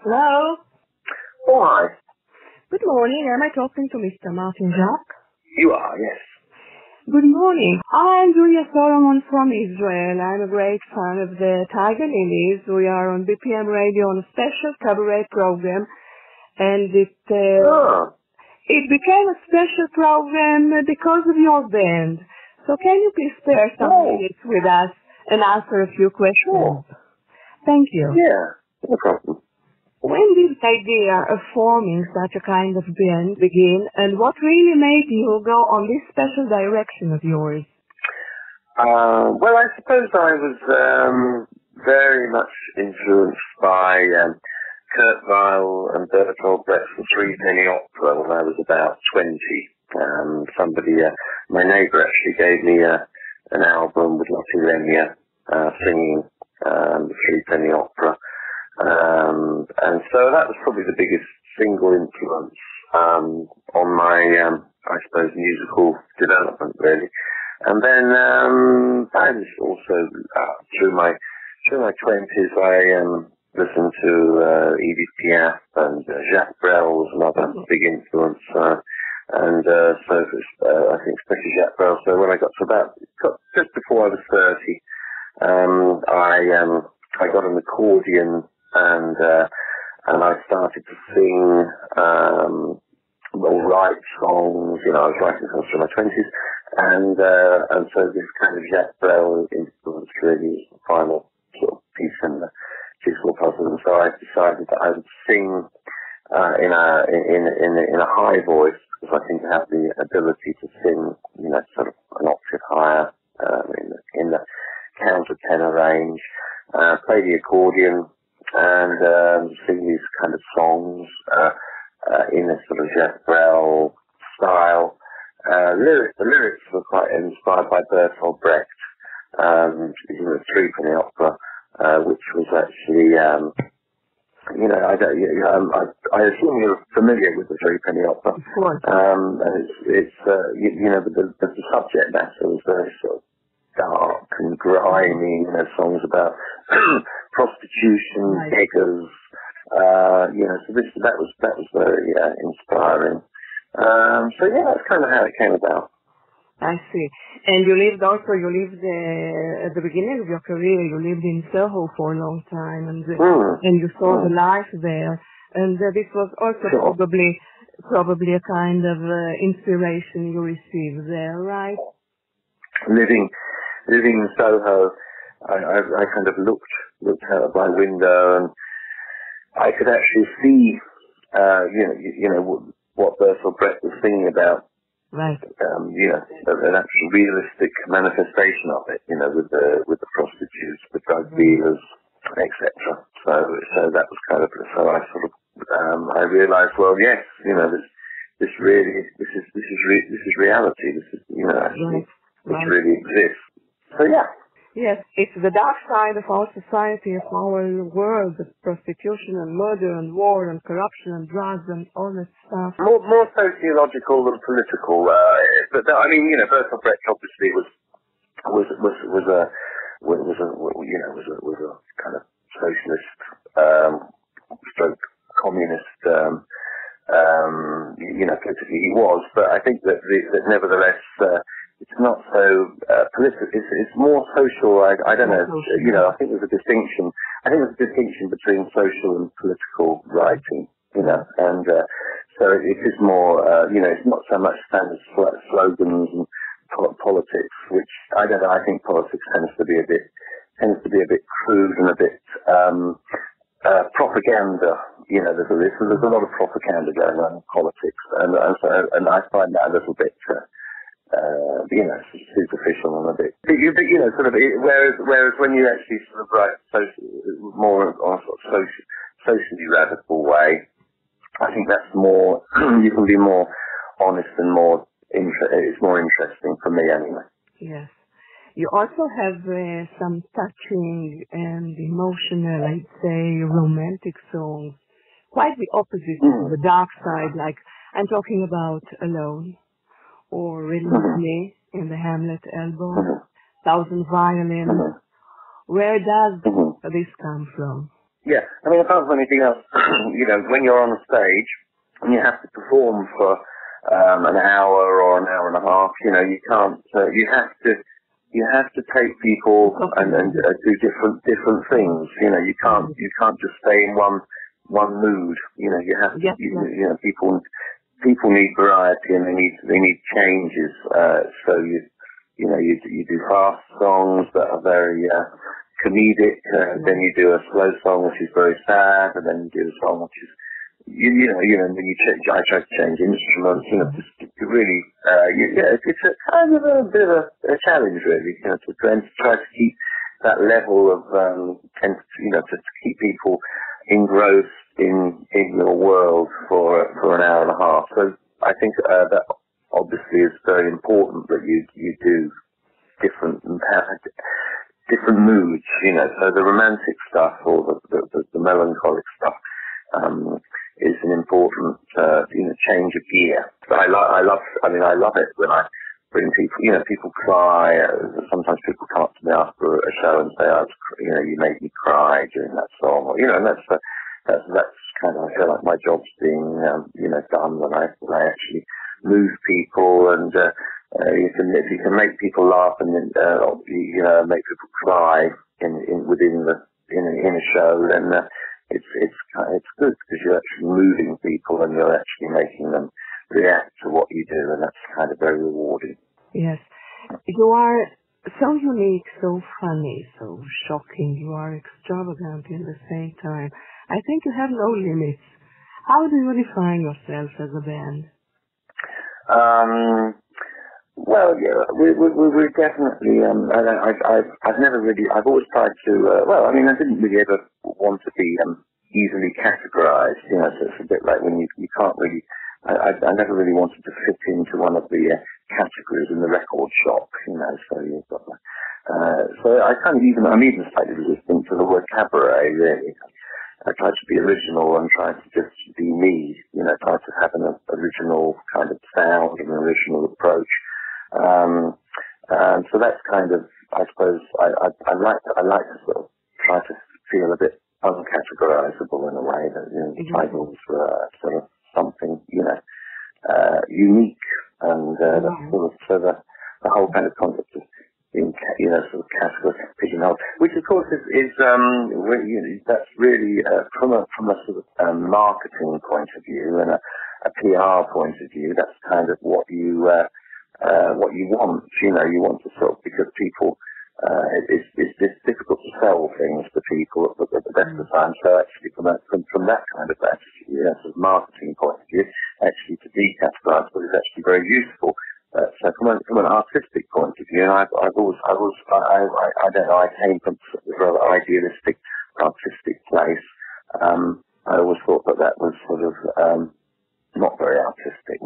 Hello. Why? Good morning. Am I talking to Mr. Martyn Jacques? You are, yes. Good morning. I'm Julia Solomon from Israel. I'm a great fan of the Tiger Lillies. We are on BPM Radio on a special cabaret program, and it became a special program because of your band. So can you please spare some minutes with us and answer a few questions? Sure. Thank you. Yeah, no problem. When did the idea of forming such a kind of band begin, and what really made you go on this special direction of yours? Well, I suppose I was very much influenced by Kurt Weill and Bertolt Brecht's Three Penny Opera when I was about 20. My neighbour actually gave me an album with Lottie Lenya singing the Three Penny Opera. And so that was probably the biggest single influence on my, I suppose, musical development, really. And then I was also through my 20s, I listened to Edith Piaf and Jacques Brel was another big influence. So I think especially Jacques Brel. So when I got to just before I was 30, I got an accordion. And I started to sing, or write songs. I was writing songs through my 20s, and so this kind of Jacques Brel influence really was the final sort of piece in the jigsaw puzzle. And so I decided that I would sing in a high voice, because I think I have the ability to sing, sort of an octave higher in the countertenor range. Play the accordion. And sing these kind of songs in a sort of Jacques Brel style. The lyrics were quite inspired by Bertolt Brecht, the Three Penny Opera, which was actually, I assume you're familiar with the Three Penny Opera. Of course. The subject matter was very sort of dark and grimy, songs about prostitution, beggars, so that was very inspiring. That's kind of how it came about. I see. And you lived at the beginning of your career, you lived in Soho for a long time, and you saw the life there, and this was also probably a kind of inspiration you received there, right? Living in Soho, I kind of looked out of my window, and I could actually see, what Bertolt Brecht was singing about. Right. An actual realistic manifestation of it, with the prostitutes, the drug dealers, etc. So that was kind of, so I sort of, I realised, well, yes, this is reality. This is, this really exists. So yeah. Yes, it's the dark side of our society, of our world, of prostitution and murder and war and corruption and drugs and all that stuff. More sociological than political. But Bertolt Brecht obviously was a kind of socialist, stroke communist. Politically he was, but I think that nevertheless. It's not so political. It's more social. I don't know. I think there's a distinction. I think there's a distinction between social and political writing. And so it is more. It's not so much standard slogans and politics, which I don't know. I think politics tends to be a bit crude and a bit propaganda. There's a lot of propaganda going on in politics, and I find that a little bit. Superficial and a bit, sort of. Whereas when you actually sort of write more on a sort of socially radical way, I think that's more. You can be more honest and it's more interesting for me anyway. Yes. You also have some touching and emotional, I'd say, romantic songs. Quite the opposite of the dark side. Like I'm talking about Alone. Or Release in the Hamlet album, Thousand Violins. Where does this come from? Yeah, I mean, apart from anything else, when you're on a stage and you have to perform for an hour or an hour and a half, you can't. You have to take people and do different things. You can't just stay in one mood. You have to. People need variety and they need changes. So you do fast songs that are very comedic, then you do a slow song which is very sad, and then you do a song which is then you change. I try to change instruments, just to really, it's a kind of a bit of a challenge, really, to try to keep that level of, to keep people engrossed in your world for an hour and a half. So I think that obviously is very important that you do different moods, so the romantic stuff or the melancholic stuff is an important change of gear. But I love it when I bring people. People cry. Sometimes people come up to me after a show and say, you made me cry during that song, and that's kind of, I feel like my job's being done when I actually move people, and if you can make people laugh and make people cry within a show, then it's good, because you're actually moving people and you're actually making them react to what you do, and that's kind of very rewarding. Yes. You are so unique, so funny, so shocking. You are extravagant in the same time. I think you have no limits. How do you define yourself as a band? Well, yeah, we're definitely. I've never really. I've always tried to. I didn't really ever want to be easily categorized. So it's a bit like when you can't really. I never really wanted to fit into one of the categories in the record shop. So you've got. So I kind of I'm even slightly resistant to the word cabaret. Really, I try to be original and try to just be me. Try to have an original kind of sound and an original approach. So that's kind of, I suppose, I like to sort of try to feel a bit uncategorizable in a way, that titles were sort of something unique, and that's sort of so the whole kind of concept of being sort of categorized, pigeonholed, which of course is that's really from a sort of marketing point of view and a PR point of view, that's kind of what you want. You want to sort of, because people, it's difficult to sell things to people at the best of the time. So actually, from that kind of sort of marketing point of view, actually to decategorize is actually very useful. So from an artistic point of view, and I don't know, I came from a rather idealistic artistic place. I always thought that was sort of not very artistic,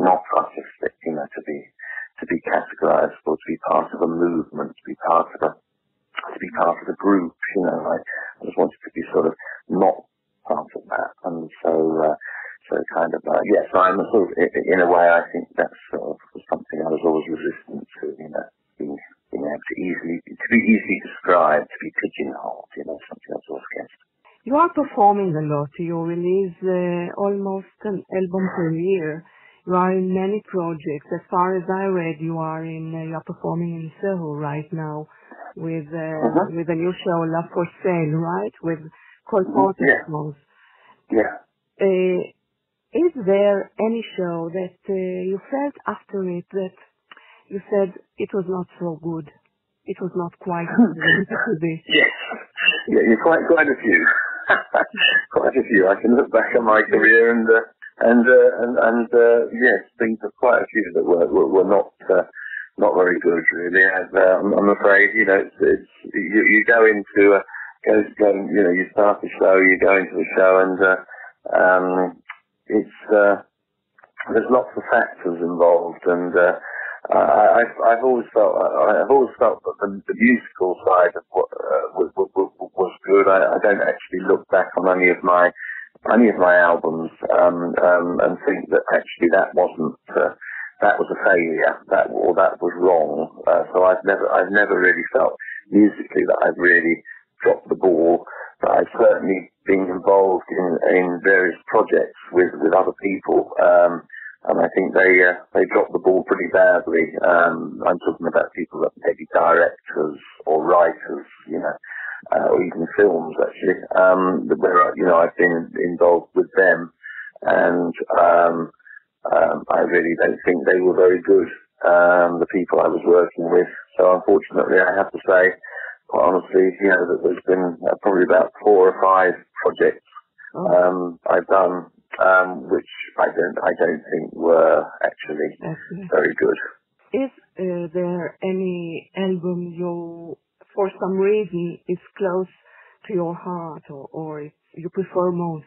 to be categorized, or to be part of a movement, to be part of a group. I just wanted to be sort of not part of that, and so kind of yes. I'm a sort of, in a way, I think that's sort of something I was always resistant to. Being able to be easily described, to be pigeonholed. Something I was always against. You are performing a lot. You release almost an album per year. You are in many projects. As far as I read, you are performing in Soho right now with a new show, Love for Sale, right? With Cole Porter songs. Yeah. Is there any show that you felt after it that you said it was not so good? It was not quite as this. Yes. Yeah, quite a few. Quite a few. I can look back at my career and yes, things are quite a few that were not very good, really. I'm afraid, it's you go into you start the show, you go into the show, and there's lots of factors involved, and I've always felt that the musical side of what was good. I don't actually look back on any of my albums and think that actually that wasn't that was a failure, that was wrong. So I've never really felt musically that I've really dropped the ball. But I certainly being involved in various projects with other people. And I think they dropped the ball pretty badly. I'm talking about people that may be directors or writers, you know, or even films actually, where, you know, I've been involved with them, and I really don't think they were very good, the people I was working with. So unfortunately, I have to say, quite honestly, you know, that there's been probably about 4 or 5 projects I've done, which I don't think were actually very good. Is there any album you, for some reason, is close to your heart, or you prefer most?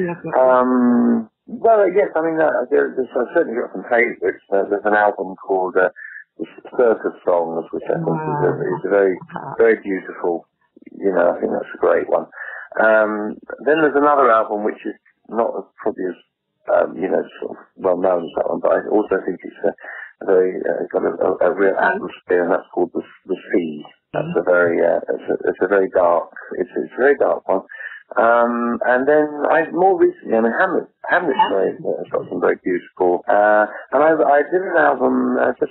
Well, yes, I mean, I've certainly got some favourites. There's an album called The Circus Songs, which I think is a very, very beautiful, you know, I think that's a great one. Then there's another album which is not probably as, you know, sort of well known as that one, but I also think it's a very, got a real atmosphere, and that's called The Sea. That's a very, it's a very dark, it's a very dark one. And then more recently, I mean, Hamlet's got some very beautiful, and I did an album just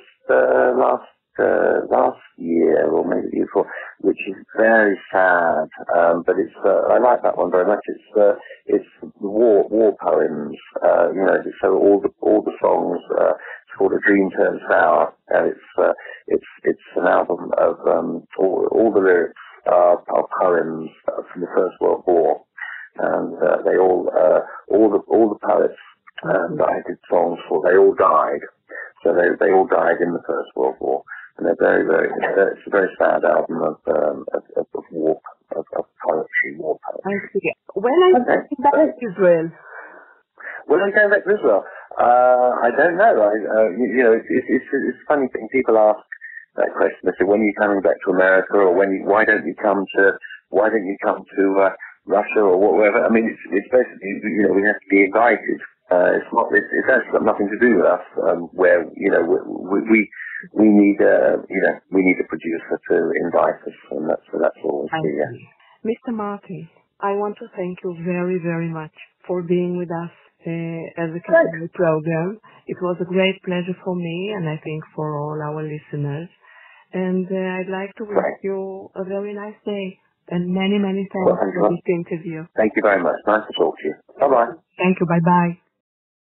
last year, or maybe the year before, which is very sad, but it's I like that one very much. It's war poems, you know, so all the songs. It's called A Dream Turned Sour, and it's an album of all the lyrics are poems from the First World War, and they all the poets that I did songs for, they all died. So they all died in the First World War, and they're very, very. It's a very sad album of war, of poetry, war poetry. I see. When are you going back to Israel? When I'm going back to Israel, I don't know. You know, it's a funny thing. People ask that question. They say, when are you coming back to America, or why don't you come to Russia or whatever? I mean, it's basically, you know, we have to be invited. It's actually got nothing to do with us. Where, you know, we need a producer to invite us, and that's always the. Mr. Martyn, I want to thank you very, very much for being with us as a community program. It was a great pleasure for me, and I think for all our listeners. And I'd like to wish you a very nice day, and many, many thanks for this interview. Thank you very much. Nice to talk to you. Bye-bye. Thank you. Bye-bye.